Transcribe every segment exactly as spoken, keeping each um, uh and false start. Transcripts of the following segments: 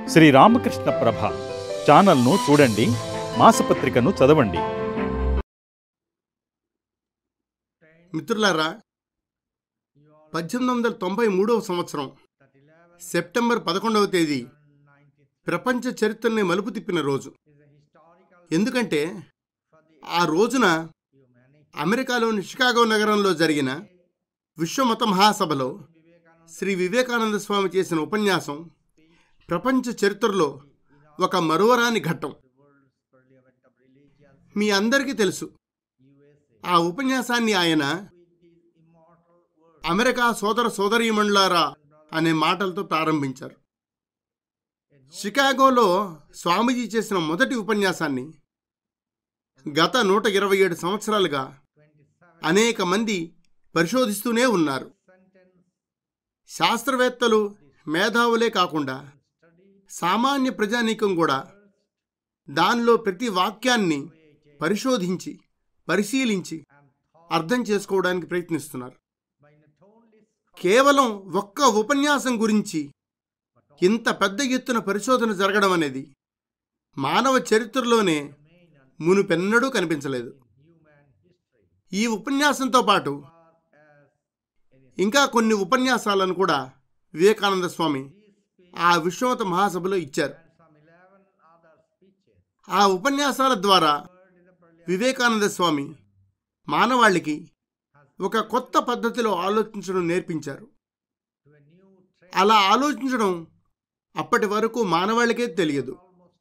శ్రీ రామకృష్ణ ప్రభ ఛానల్ను చూడండి, మాసపత్రికను చదవండి. మిత్రులారా, పద్దెనిమిది వందల తొంభై మూడవ సంవత్సరం సెప్టెంబర్ పదకొండవ తేదీ ప్రపంచ చరిత్రని మలుపు తిప్పిన రోజు. ఎందుకంటే ఆ రోజున అమెరికాలోని షికాగో నగరంలో జరిగిన విశ్వమత మహాసభలో శ్రీ వివేకానంద స్వామి చేసిన ఉపన్యాసం ప్రపంచ చరిత్రలో ఒక మరువరాని ఘట్టం. మీ అందరికీ తెలుసు, ఆ ఉపన్యాసాన్ని ఆయన అమెరికా సోదర సోదరీమణులారా అనే మాటలతో ప్రారంభించారు. షికాగోలో స్వామీజీ చేసిన మొదటి ఉపన్యాసాన్ని గత నూట ఇరవై ఏడు సంవత్సరాలుగా అనేక మంది పరిశోధిస్తూనే ఉన్నారు. శాస్త్రవేత్తలు, మేధావులే కాకుండా సామాన్య ప్రజానీకం కూడా దానిలో ప్రతి వాక్యాన్ని పరిశోధించి పరిశీలించి అర్థం చేసుకోవడానికి ప్రయత్నిస్తున్నారు. కేవలం ఒక్క ఉపన్యాసం గురించి ఇంత పెద్ద ఎత్తున పరిశోధన జరగడం అనేది మానవ చరిత్రలోనే మునుపెన్నడూ కనిపించలేదు. ఈ ఉపన్యాసంతో పాటు ఇంకా కొన్ని ఉపన్యాసాలను కూడా వివేకానంద స్వామి ఆ విశ్వమత మహాసభలో ఇచ్చారు. ఆ ఉపన్యాసాల ద్వారా వివేకానంద స్వామి మానవాళికి ఒక కొత్త పద్ధతిలో ఆలోచించడం నేర్పించారు. అలా ఆలోచించడం అప్పటి వరకు మానవాళికే తెలియదు.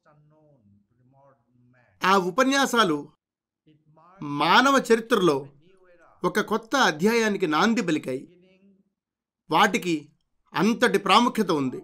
ఆ ఉపన్యాసాలు మానవ చరిత్రలో ఒక కొత్త అధ్యాయానికి నాంది పలికాయి. వాటికి అంతటి ప్రాముఖ్యత ఉంది.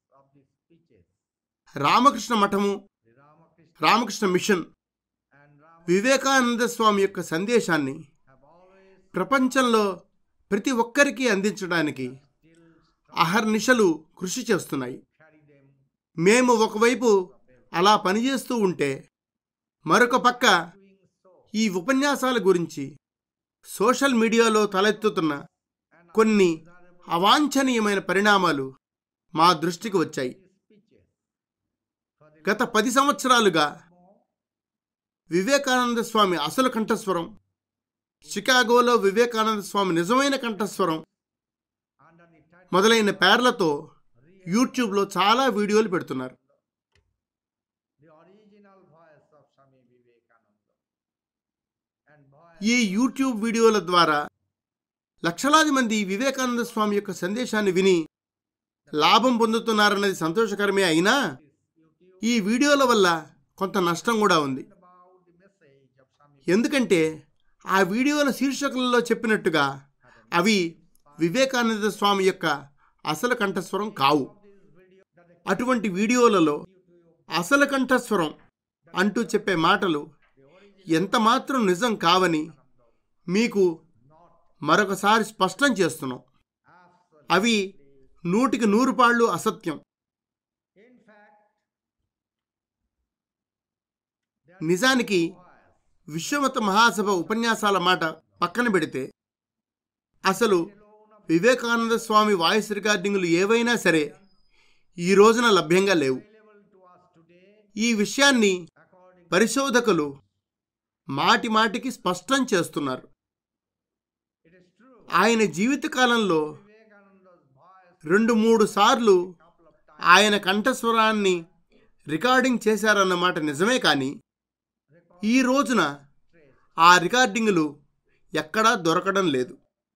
రామకృష్ణ మఠము, రామకృష్ణ మిషన్ వివేకానంద స్వామి యొక్క సందేశాన్ని ప్రపంచంలో ప్రతి ఒక్కరికి అందించడానికి అహర్నిశలు కృషి చేస్తున్నాయి. మేము ఒకవైపు అలా పనిచేస్తూ ఉంటే, మరొక పక్క ఈ ఉపన్యాసాల గురించి సోషల్ మీడియాలో తలెత్తుతున్న కొన్ని అవాంఛనీయమైన పరిణామాలు మా దృష్టికి వచ్చాయి. గత పది సంవత్సరాలుగా వివేకానంద స్వామి అసలు కంఠస్వరం, షికాగోలో వివేకానంద స్వామి నిజమైన కంఠస్వరం మొదలైన పేర్లతో యూట్యూబ్లో చాలా వీడియోలు పెడుతున్నారు. ఈ యూట్యూబ్ వీడియోల ద్వారా లక్షలాది మంది వివేకానంద స్వామి యొక్క సందేశాన్ని విని లాభం పొందుతున్నారన్నది సంతోషకరమే. అయినా ఈ వీడియోల వల్ల కొంత నష్టం కూడా ఉంది. ఎందుకంటే ఆ వీడియోల శీర్షకులలో చెప్పినట్టుగా అవి వివేకానంద స్వామి యొక్క అసలు కంఠస్వరం కావు. అటువంటి వీడియోలలో అసలు కంఠస్వరం అంటూ చెప్పే మాటలు ఎంత మాత్రం నిజం కావని మీకు మరొకసారి స్పష్టం చేస్తున్నాం. అవి నూటికి నూరు పాళ్ళు అసత్యం. నిజానికి విశ్వమత మహాసభ ఉపన్యాసాల మాట పక్కన పెడితే అసలు వివేకానంద స్వామి వాయిస్ రికార్డింగ్లు ఏవైనా సరే ఈ రోజున లభ్యంగా లేవు. ఈ విషయాన్ని పరిశోధకులు మాటి మాటికి స్పష్టం చేస్తున్నారు. ఆయన జీవితకాలంలో రెండు మూడు సార్లు ఆయన కంఠస్వరాన్ని రికార్డింగ్ చేశారన్నమాట నిజమే, కానీ ఈ రోజున ఆ రికార్డింగులు ఎక్కడా దొరకడం లేదు.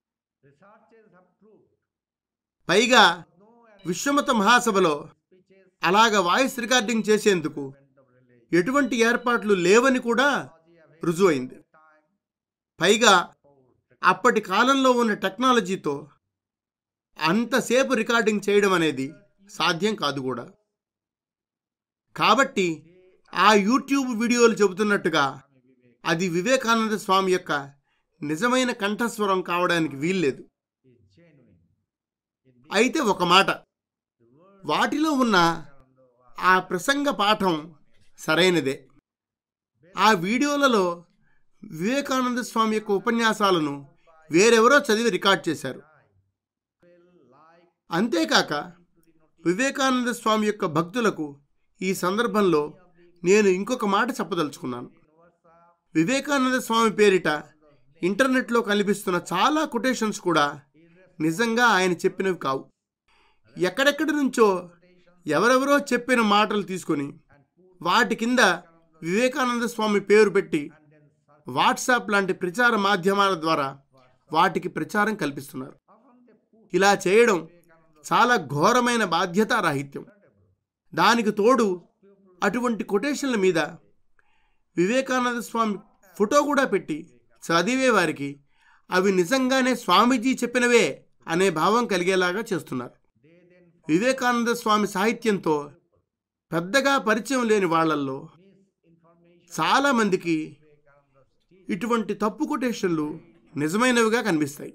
పైగా విశ్వమత మహాసభలో అలాగ వాయిస్ రికార్డింగ్ చేసేందుకు ఎటువంటి ఏర్పాట్లు లేవని కూడా రుజువైంది. పైగా అప్పటి కాలంలో ఉన్న టెక్నాలజీతో అంతసేపు రికార్డింగ్ చేయడం అనేది సాధ్యం కాదు కూడా. కాబట్టి ఆ యూట్యూబ్ వీడియోలు చెబుతున్నట్టుగా అది వివేకానంద స్వామి యొక్క నిజమైన కంఠస్వరం కావడానికి వీల్లేదు. అయితే ఒక మాట, వాటిలో ఉన్న ఆ ప్రసంగ పాఠం సరైనదే. ఆ వీడియోలలో వివేకానంద స్వామి యొక్క ఉపన్యాసాలను వేరెవరో చదివి రికార్డ్ చేశారు. అంతేకాక వివేకానంద స్వామి యొక్క భక్తులకు ఈ సందర్భంలో నేను ఇంకొక మాట చెప్పదలుచుకున్నాను. వివేకానంద స్వామి పేరిట ఇంటర్నెట్లో కనిపిస్తున్న చాలా కొటేషన్స్ కూడా నిజంగా ఆయన చెప్పినవి కావు. ఎక్కడెక్కడి నుంచో ఎవరెవరో చెప్పిన మాటలు తీసుకొని వాటి కింద వివేకానంద స్వామి పేరు పెట్టి వాట్సాప్ లాంటి ప్రచార మాధ్యమాల ద్వారా వాటికి ప్రచారం కల్పిస్తున్నారు. ఇలా చేయడం చాలా ఘోరమైన బాధ్యతారాహిత్యం. దానికి తోడు అటువంటి కొటేషన్ల మీద వివేకానంద స్వామి ఫోటో కూడా పెట్టి చదివే వారికి అవి నిజంగానే స్వామీజీ చెప్పినవే అనే భావం కలిగేలాగా చేస్తున్నారు. వివేకానంద స్వామి సాహిత్యంతో పెద్దగా పరిచయం లేని వాళ్ళల్లో చాలామందికి ఇటువంటి తప్పు కొటేషన్లు నిజమైనవిగా కనిపిస్తాయి.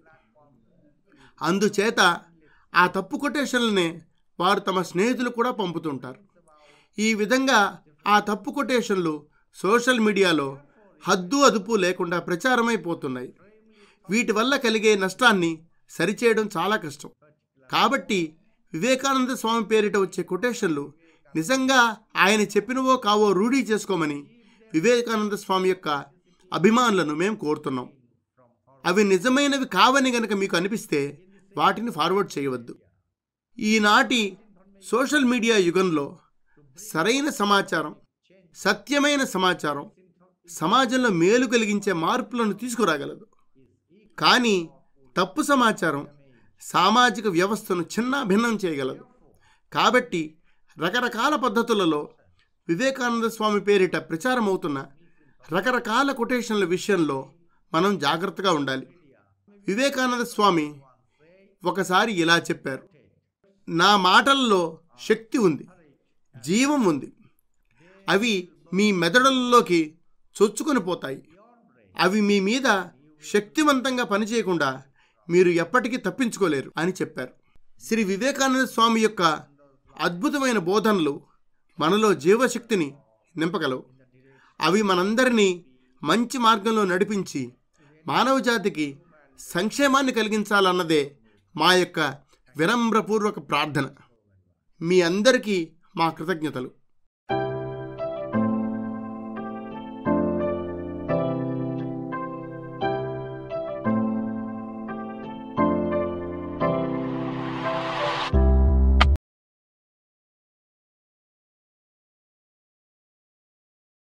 అందుచేత ఆ తప్పు కొటేషన్లనే వారు తమ స్నేహితులు కూడా పంపుతుంటారు. ఈ విధంగా ఆ తప్పు కొటేషన్లు సోషల్ మీడియాలో హద్దు అదుపు లేకుండా ప్రచారమైపోతున్నాయి. వీటి వల్ల కలిగే నష్టాన్ని సరిచేయడం చాలా కష్టం. కాబట్టి వివేకానంద స్వామి పేరిట వచ్చే కొటేషన్లు నిజంగా ఆయన చెప్పినవో కావో రూఢీ చేసుకోమని వివేకానంద స్వామి యొక్క అభిమానులను మేము కోరుతున్నాం. అవి నిజమైనవి కావని గనక మీకు అనిపిస్తే వాటిని ఫార్వర్డ్ చేయవద్దు. ఈనాటి సోషల్ మీడియా యుగంలో సరైన సమాచారం, సత్యమైన సమాచారం సమాజంలో మేలు కలిగించే మార్పులను తీసుకురాగలదు. కానీ తప్పు సమాచారం సామాజిక వ్యవస్థను చిన్నాభిన్నం చేయగలదు. కాబట్టి రకరకాల పద్ధతులలో వివేకానంద స్వామి పేరిట ప్రచారమవుతున్న రకరకాల కొటేషన్ల విషయంలో మనం జాగ్రత్తగా ఉండాలి. వివేకానంద స్వామి ఒకసారి ఇలా చెప్పారు, నా మాటల్లో శక్తి ఉంది, జీవం ఉంది. అవి మీ మెదడుల్లోకి చొచ్చుకొని పోతాయి. అవి మీ మీద శక్తివంతంగా పనిచేయకుండా మీరు ఎప్పటికీ తప్పించుకోలేరు అని చెప్పారు. శ్రీ వివేకానంద స్వామి యొక్క అద్భుతమైన బోధనలు మనలో జీవశక్తిని నింపగలవు. అవి మనందరినీ మంచి మార్గంలో నడిపించి మానవజాతికి సంక్షేమాన్ని కలిగించాలన్నదే మా యొక్క వినమ్రపూర్వక ప్రార్థన. మీ అందరికీ మా కృతజ్ఞతలు.